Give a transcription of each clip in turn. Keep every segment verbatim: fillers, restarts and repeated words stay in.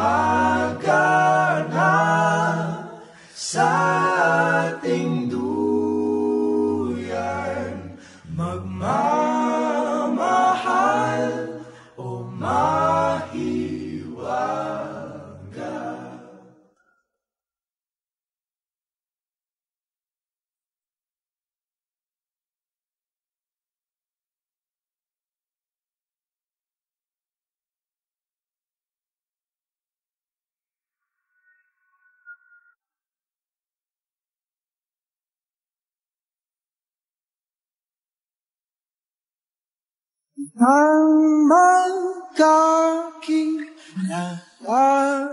magana sa ating duyan, magmamahal o mahiwaga. Nang magkakilala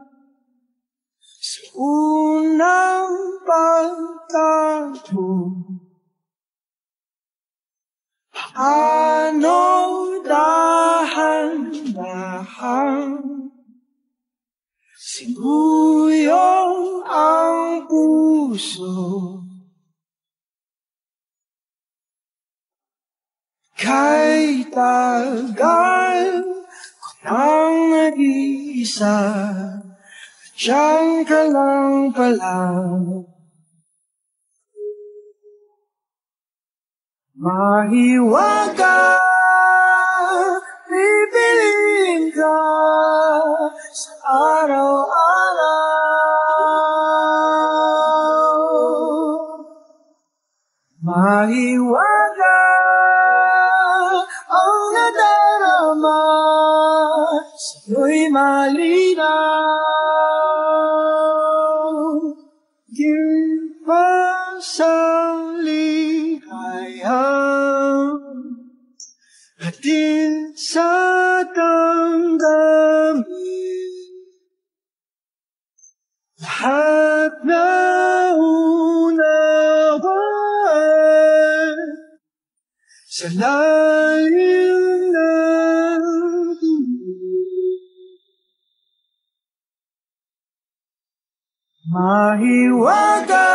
sa unang pagtato, paano dahan-dahan sinuyo ang puso? Kay tagal ko nang nag-iisa, diyan ka lang pala. Mahiwaga, pipiliin ka sa araw-araw. Mahiwaga ang nadarama, sa'yo'y malinaw. Di ba sa lihayang hatid sa damdamin, lahat na unawan sa lalim ng dilim. Mahiwaga,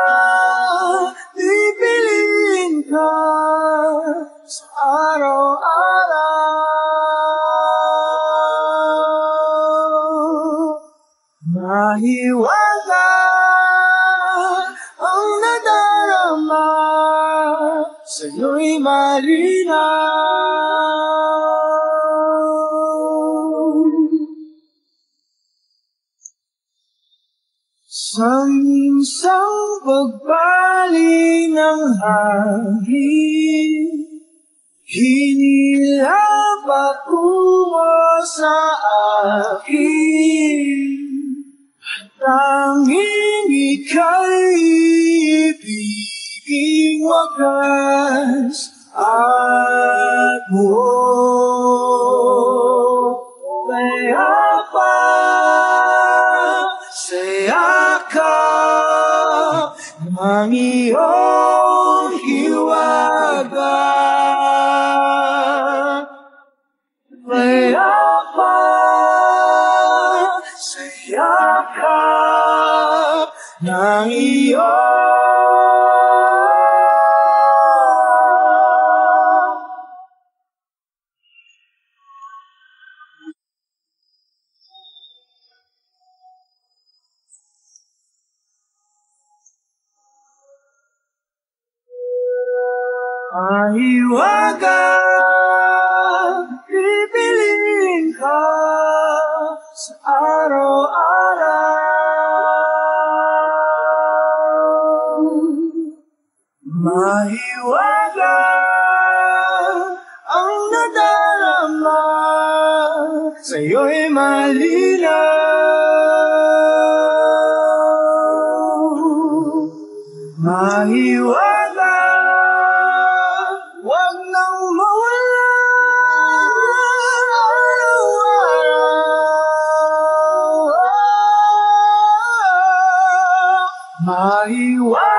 pipiliin ka sa araw-araw. Mahiwaga ang nadarama, sa'yo'y malinaw. Sa minsang pagbalik ng hangin, hinilap patungo sa akin, at tanging ika'y ibiging wagas at buo. Kaya pa sa yakap ng iyong hiwaga, kaya pa sa yakap ng iyong mahiwaga, pipiliin ka sa araw-araw. Mahiwaga ang nadarama, sa'yo'y malinaw. Mahiwaga, wag nang mawala araw-araw. Mahiwaga